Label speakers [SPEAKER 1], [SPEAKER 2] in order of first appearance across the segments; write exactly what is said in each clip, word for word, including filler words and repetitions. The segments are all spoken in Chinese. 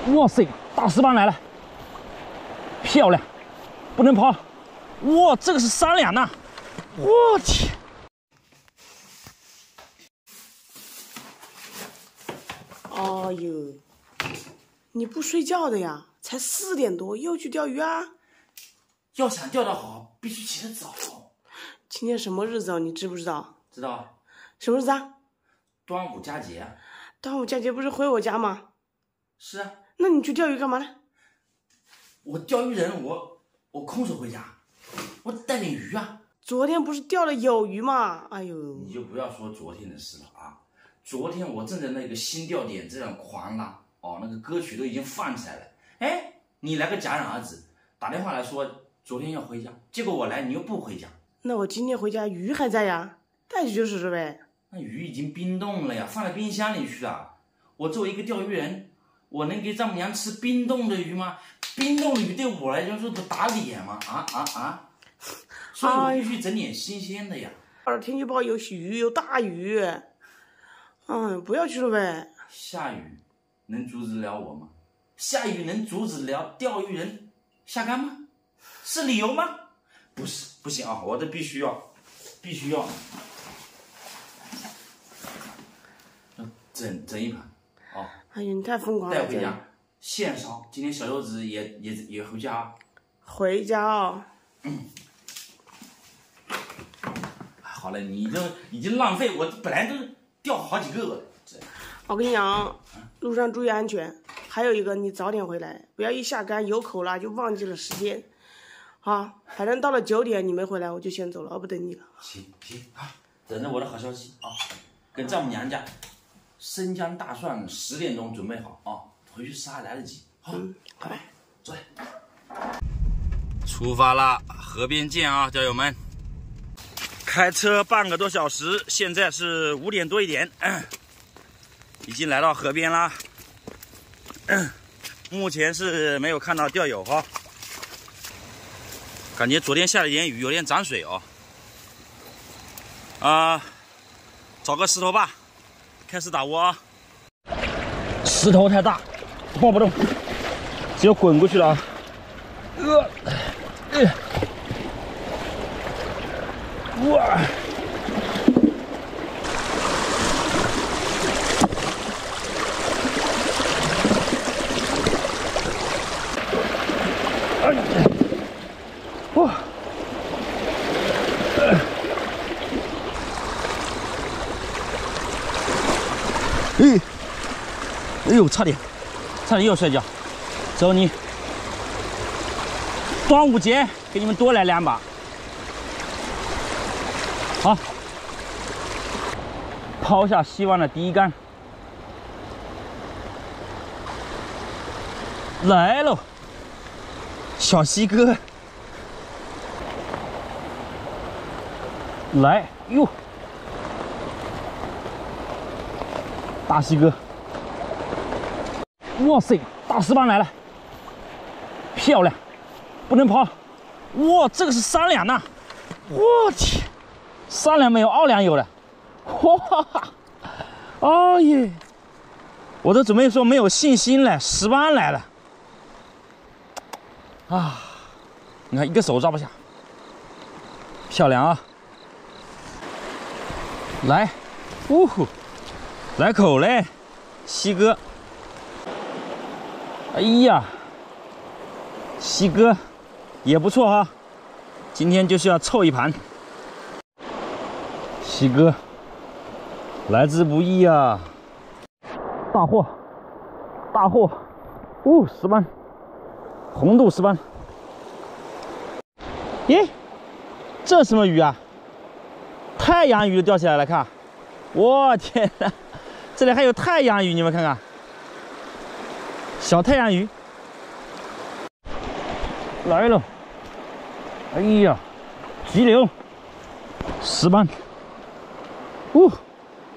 [SPEAKER 1] 哇塞，大石斑来了，漂亮，不能跑。哇，这个是三两呐！我天！
[SPEAKER 2] 哎呦，你不睡觉的呀？才四点多，又去钓鱼啊？
[SPEAKER 3] 要想钓得好，必须起得早。
[SPEAKER 2] 今天什么日子啊？你知不知道？
[SPEAKER 3] 知道。
[SPEAKER 2] 什么日子啊？
[SPEAKER 3] 端午佳节。
[SPEAKER 2] 端午佳节不是回我家吗？
[SPEAKER 3] 是啊。
[SPEAKER 2] 那你去钓鱼干嘛呢？
[SPEAKER 3] 我钓鱼人，我我空手回家，我带点鱼啊。
[SPEAKER 2] 昨天不是钓了有鱼吗？哎呦，
[SPEAKER 3] 你就不要说昨天的事了啊！昨天我正在那个新钓点这样狂拉哦，那个歌曲都已经放起来了。哎，你来个戛然而止，打电话来说昨天要回家，结果我来你又不回家。
[SPEAKER 2] 那我今天回家鱼还在呀，带去就是了呗。
[SPEAKER 3] 那鱼已经冰冻了呀，放在冰箱里去了。我作为一个钓鱼人，我能给丈母娘吃冰冻的鱼吗？冰冻的鱼对我来说是不打脸吗？啊啊啊！所以我必须整点新鲜的呀。
[SPEAKER 2] 二天气不好，有雨有大雨，嗯，不要去了呗。
[SPEAKER 3] 下雨能阻止了我吗？下雨能阻止了钓鱼人下竿吗？是理由吗？不是，不行啊！我这必须要，必须要整整一盘哦。
[SPEAKER 2] 哎呀，你太疯狂了！
[SPEAKER 3] 带回家现烧。今天小柚子也也也回家。
[SPEAKER 2] 回家哦。
[SPEAKER 3] 嗯。好了，你这已经浪费，我本来都钓好几个了。
[SPEAKER 2] 我跟你讲，路上注意安全。还有一个，你早点回来，不要一下竿有口了就忘记了时间。好，反正到了九点你没回来，我就先走了，我不等你了。
[SPEAKER 3] 行行啊，等着我的好消息啊！跟丈母娘家，生姜大蒜十点钟准备好啊，回去杀来得及。好，嗯、拜拜，走嘞。出发啦，河边见啊，钓友们！开车半个多小时，现在是五点多一点，嗯、已经来到河边啦。嗯、目前是没有看到钓友哈、哦，感觉昨天下了点雨，有点涨水哦。啊、呃，找个石头吧，开始打窝啊。
[SPEAKER 1] 石头太大，抱不动，只有滚过去了啊。呃，呃，哇！哎呀！哇！呃哎，哎呦，差点，差点又摔跤。走你，端午节给你们多来两把。好，抛下希望的第一竿，来喽，小西哥，来哟。大西哥，哇塞，大石斑来了，漂亮，不能跑。哇，这个是三两呐！我天，三两没有，二两有了。哇，哦耶！我都准备说没有信心了，石斑来了。啊，你看一个手抓不下，漂亮啊！来，呜呼！来口嘞，西哥！哎呀，西哥也不错哈，今天就是要凑一盘。西哥，来之不易啊！大货，大货！哦，石斑，红肚石斑。咦，这什么鱼啊？太阳鱼钓起来了，看！我天哪！这里还有太阳鱼，你们看看，小太阳鱼来了！哎呀，急流，石斑，呜、哦，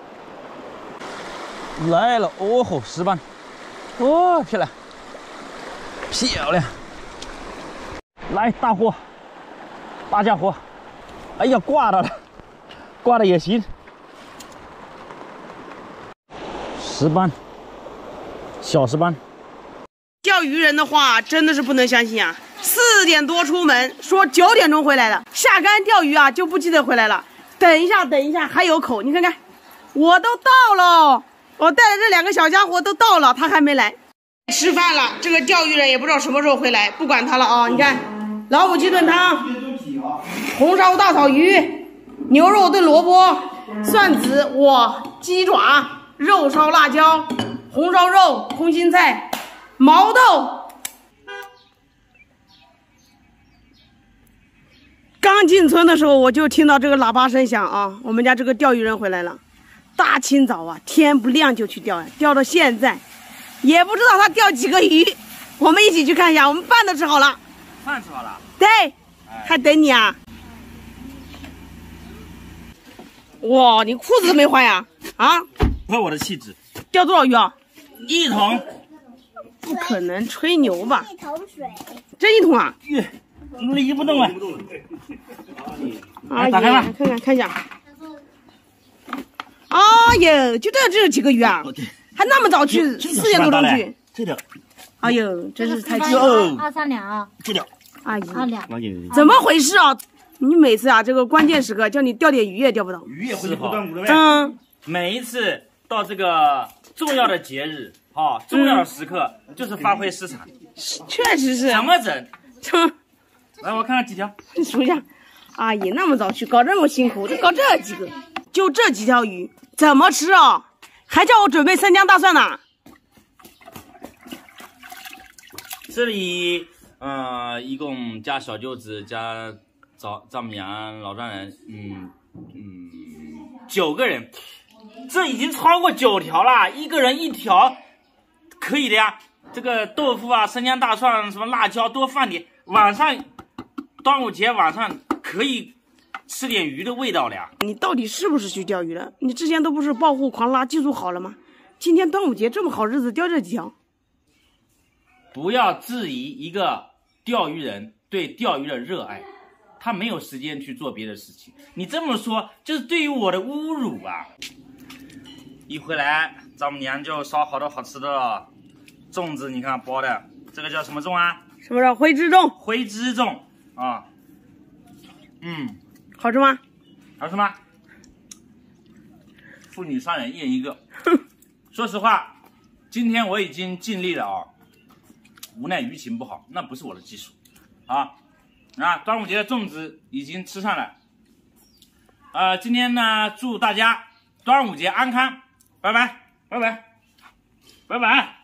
[SPEAKER 1] 来了！哦吼，石斑，哦，漂亮，漂亮！来大货，大家伙，哎呀，挂到了，挂的也行。石斑，小石斑。
[SPEAKER 2] 钓鱼人的话真的是不能相信啊！四点多出门，说九点钟回来的，下竿钓鱼啊就不记得回来了。等一下，等一下，还有口，你看看，我都到了，我带的这两个小家伙都到了，他还没来。吃饭了，这个钓鱼人也不知道什么时候回来，不管他了啊！你看，老母鸡炖汤，红烧大草鱼，牛肉炖萝卜，蒜子，哇，鸡爪，肉烧辣椒，红烧肉，空心菜。毛豆，刚进村的时候我就听到这个喇叭声响啊，我们家这个钓鱼人回来了，大清早啊，天不亮就去钓呀，钓到现在，也不知道他钓几个鱼，我们一起去看一下。我们饭都吃好了，
[SPEAKER 1] 饭吃好了，
[SPEAKER 2] 对，还等你啊。哇，你裤子都没换呀？啊？
[SPEAKER 1] 不合我的气质。
[SPEAKER 2] 钓多少鱼啊？
[SPEAKER 1] 一桶。
[SPEAKER 2] 不可能，吹牛吧？
[SPEAKER 4] 一桶水，
[SPEAKER 2] 这一桶啊？
[SPEAKER 1] 耶，离不动了。
[SPEAKER 2] 哎，
[SPEAKER 1] 打开吧，
[SPEAKER 2] 看看看一下。哎呦，就这这几个鱼啊？还那么早去，四点多钟去。
[SPEAKER 1] 这条。
[SPEAKER 2] 哎呦，真是太
[SPEAKER 4] 急了。二三两啊。
[SPEAKER 1] 这条。
[SPEAKER 2] 阿姨，
[SPEAKER 4] 二两。
[SPEAKER 2] 怎么回事啊？你每次啊，这个关键时刻叫你钓点鱼也钓不到。
[SPEAKER 1] 鱼也会不断补的呗。
[SPEAKER 2] 嗯。
[SPEAKER 1] 每一次到这个重要的节日。哦，重要的时刻、嗯、就是发挥失常，
[SPEAKER 2] 确实是。
[SPEAKER 1] 怎么整？
[SPEAKER 2] 哼，
[SPEAKER 1] 来，我看看几条。
[SPEAKER 2] 你数一下。阿姨那么早去，搞这么辛苦，就搞这几个，就这几条鱼，怎么吃啊？还叫我准备生姜大蒜呢。
[SPEAKER 1] 这里，呃，一共加小舅子加丈丈母娘、老丈人，嗯嗯，九个人，这已经超过九条了，一个人一条。可以的呀，这个豆腐啊、生姜、大蒜、什么辣椒多放点。晚上端午节晚上可以吃点鱼的味道了呀。
[SPEAKER 2] 你到底是不是去钓鱼了？你之前都不是暴户狂拉技术好了吗？今天端午节这么好日子，钓这几条。
[SPEAKER 1] 不要质疑一个钓鱼人对钓鱼的热爱，他没有时间去做别的事情。你这么说就是对于我的侮辱啊！一回来，丈母娘就烧好多好吃的了。粽子你看包的，这个叫什么粽啊？
[SPEAKER 2] 什么叫灰汁粽？
[SPEAKER 1] 灰汁粽啊，嗯，
[SPEAKER 2] 好吃吗？
[SPEAKER 1] 好吃吗？妇女三人一人一个。说实话，今天我已经尽力了啊，无奈鱼情不好，那不是我的技术啊。啊，端午节的粽子已经吃上了。呃，今天呢，祝大家端午节安康，拜拜，拜拜，拜拜。